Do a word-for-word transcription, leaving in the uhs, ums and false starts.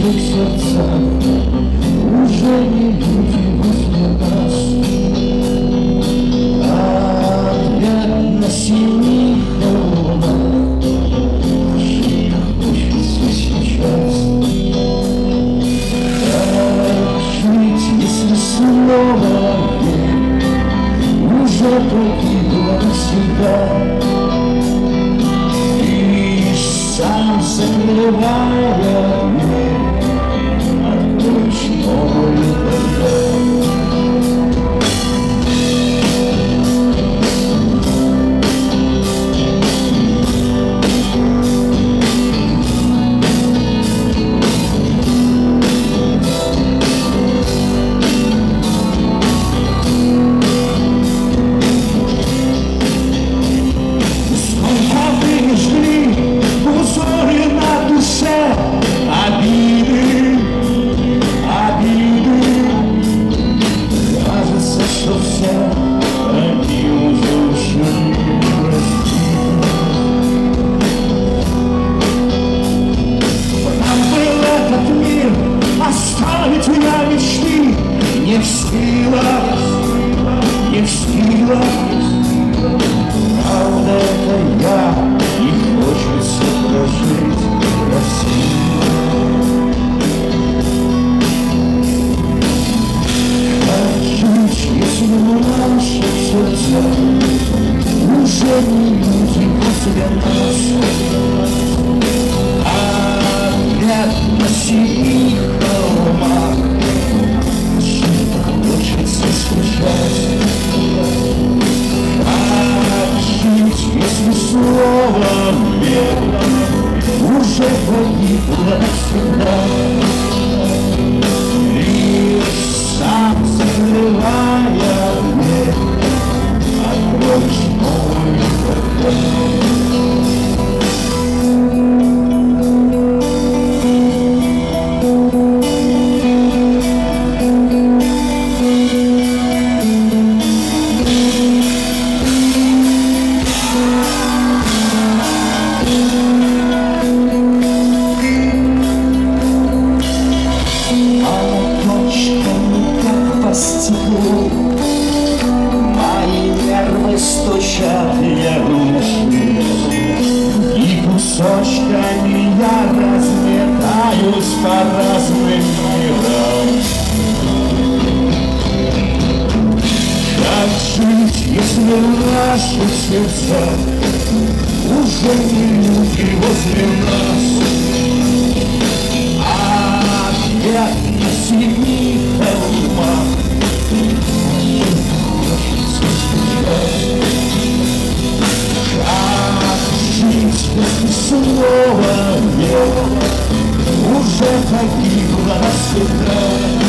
наших сердцах уже не люди возле нас. Опять на синих холмах жить хочется сейчас. Как жить, если снова ты уже погибла навсегда? Сам закрывая дверь, открой снова никогда. Не в силах, не в силах, правда это я, и хочется прожить красиво. Как жить, если в наших сердцах уже не люди после нас? Опять на синих холмах если слово «мир» уже погибло навсегда, лишь сам закрывая дверь, откроешь новый никогда. Мои нервы стучат, я рушу, и кусочками я разметаюсь по разным мирам. Как жить, если в наших сердцах уже не люди возле нас? Опять на синих холмах снова нет, уже погибла навсегда.